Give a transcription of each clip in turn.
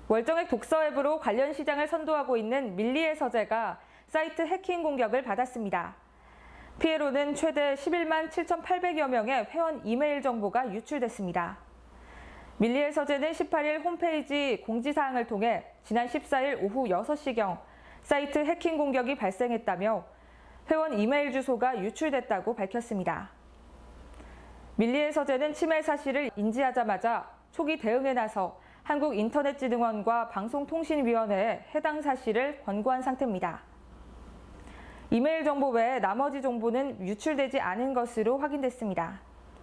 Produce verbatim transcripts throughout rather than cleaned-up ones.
월정액 독서 앱으로 관련 시장을 선도하고 있는 밀리의 서재가 사이트 해킹 공격을 받았습니다. 피해로는 최대 십일만 칠천팔백여 명의 회원 이메일 정보가 유출됐습니다. 밀리의 서재는 십팔 일 홈페이지 공지사항을 통해 지난 십사 일 오후 여섯 시경 사이트 해킹 공격이 발생했다며 회원 이메일 주소가 유출됐다고 밝혔습니다. 밀리의 서재는 침해 사실을 인지하자마자 초기 대응에 나서 한국인터넷진흥원과 방송통신위원회에 해당 사실을 권고한 상태입니다. 이메일 정보 외에 나머지 정보는 유출되지 않은 것으로 확인됐습니다.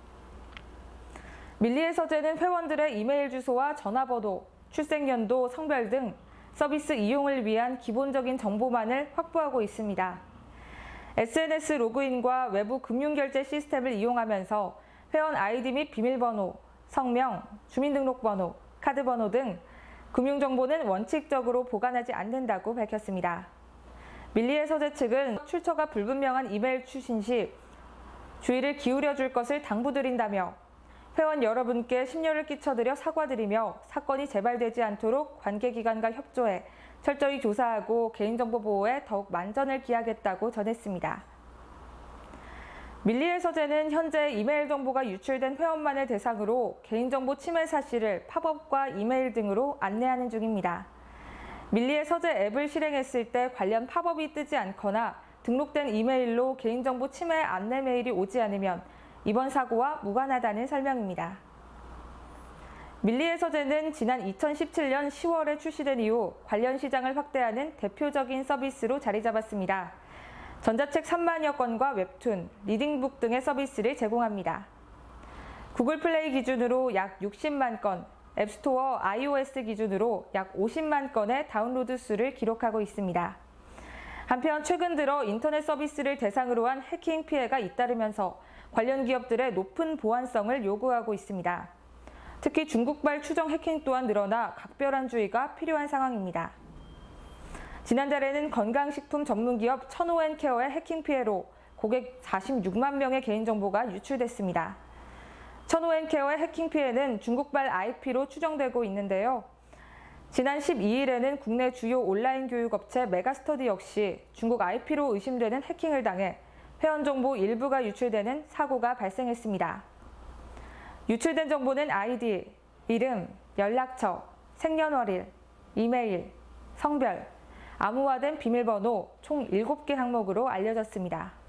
밀리의 서재는 회원들의 이메일 주소와 전화번호, 출생연도, 성별 등 서비스 이용을 위한 기본적인 정보만을 확보하고 있습니다. 에스엔에스 로그인과 외부 금융결제 시스템을 이용하면서 회원 아이디 및 비밀번호, 성명, 주민등록번호, 카드번호 등 금융정보는 원칙적으로 보관하지 않는다고 밝혔습니다. 밀리의 서재 측은 출처가 불분명한 이메일 추신 시 주의를 기울여 줄 것을 당부드린다며 회원 여러분께 심려를 끼쳐드려 사과드리며 사건이 재발되지 않도록 관계기관과 협조해 철저히 조사하고 개인정보 보호에 더욱 만전을 기하겠다고 전했습니다. 밀리의 서재는 현재 이메일 정보가 유출된 회원만을 대상으로 개인정보 침해 사실을 팝업과 이메일 등으로 안내하는 중입니다. 밀리의 서재 앱을 실행했을 때 관련 팝업이 뜨지 않거나 등록된 이메일로 개인정보 침해 안내 메일이 오지 않으면 이번 사고와 무관하다는 설명입니다. 밀리의 서재는 지난 이천십칠 년 시월에 출시된 이후 관련 시장을 확대하는 대표적인 서비스로 자리 잡았습니다. 전자책 삼만여 건과 웹툰, 리딩북 등의 서비스를 제공합니다. 구글 플레이 기준으로 약 육십만 건, 앱스토어 아이오에스 기준으로 약 오십만 건의 다운로드 수를 기록하고 있습니다. 한편 최근 들어 인터넷 서비스를 대상으로 한 해킹 피해가 잇따르면서 관련 기업들의 높은 보안성을 요구하고 있습니다. 특히 중국발 추정 해킹 또한 늘어나 각별한 주의가 필요한 상황입니다. 지난달에는 건강식품 전문기업 천오앤케어의 해킹 피해로 고객 사십육만 명의 개인정보가 유출됐습니다. 천오앤케어의 해킹 피해는 중국발 아이피로 추정되고 있는데요. 지난 십이 일에는 국내 주요 온라인 교육업체 메가스터디 역시 중국 아이피로 의심되는 해킹을 당해 회원 정보 일부가 유출되는 사고가 발생했습니다. 유출된 정보는 아이디, 이름, 연락처, 생년월일, 이메일, 성별, 암호화된 비밀번호 총 일곱 개 항목으로 알려졌습니다.